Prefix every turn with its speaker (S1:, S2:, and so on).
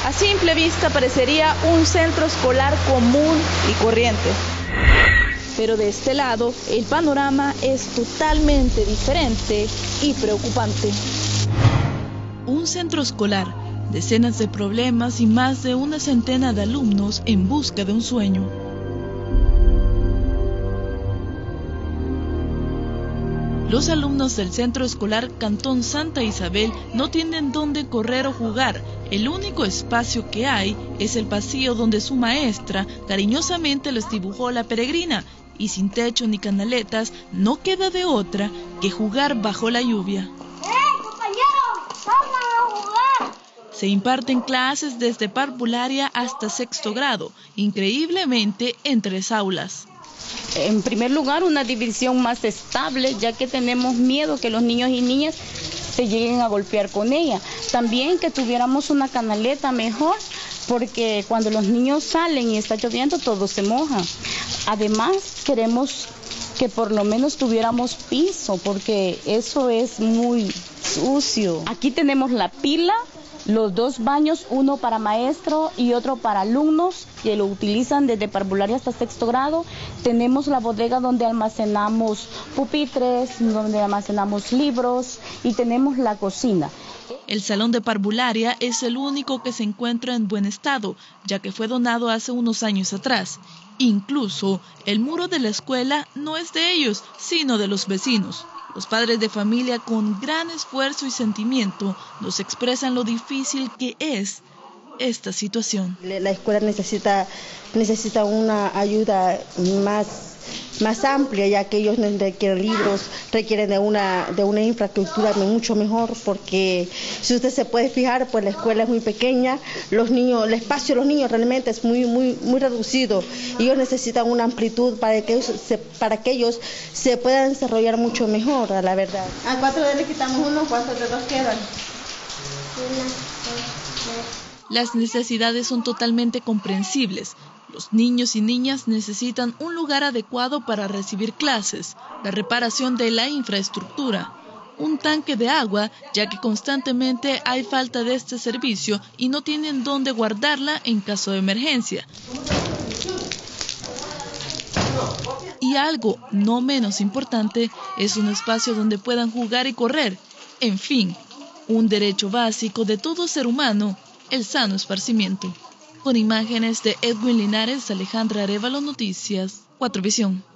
S1: A simple vista parecería un centro escolar común y corriente. Pero de este lado, el panorama es totalmente diferente y preocupante. Un centro escolar, decenas de problemas y más de una centena de alumnos en busca de un sueño. Los alumnos del Centro Escolar Cantón Santa Isabel no tienen dónde correr o jugar. El único espacio que hay es el pasillo donde su maestra cariñosamente les dibujó la peregrina, y sin techo ni canaletas no queda de otra que jugar bajo la lluvia.
S2: ¡Compañeros! ¡Vamos a jugar!
S1: Se imparten clases desde parvularia hasta sexto grado, increíblemente en 3 aulas.
S3: En primer lugar, una división más estable, ya que tenemos miedo que los niños y niñas se lleguen a golpear con ella. También que tuviéramos una canaleta mejor, porque cuando los niños salen y está lloviendo, todo se moja. Además, queremos que por lo menos tuviéramos piso, porque eso es muy sucio. Aquí tenemos la pila, los 2 baños, uno para maestro y otro para alumnos, que lo utilizan desde parvularia hasta sexto grado. Tenemos la bodega donde almacenamos pupitres, donde almacenamos libros, y tenemos la cocina.
S1: El salón de parvularia es el único que se encuentra en buen estado, ya que fue donado hace unos años atrás. Incluso el muro de la escuela no es de ellos, sino de los vecinos. Los padres de familia, con gran esfuerzo y sentimiento, nos expresan lo difícil que es esta situación.
S4: La escuela necesita una ayuda más amplia, ya que ellos requieren libros, requieren de una infraestructura mucho mejor, porque si usted se puede fijar, pues la escuela es muy pequeña, el espacio de los niños realmente es muy reducido, y ellos necesitan una amplitud para que ellos se puedan desarrollar mucho mejor, a la verdad. A 4 de les quitamos uno, ¿cuántos de 2 quedan?
S1: Las necesidades son totalmente comprensibles. Los niños y niñas necesitan un lugar adecuado para recibir clases, la reparación de la infraestructura, un tanque de agua, ya que constantemente hay falta de este servicio y no tienen dónde guardarla en caso de emergencia. Y algo no menos importante es un espacio donde puedan jugar y correr. En fin, un derecho básico de todo ser humano, el sano esparcimiento. Con imágenes de Edwin Linares, Alejandra Arévalo, Noticias 4 Visión.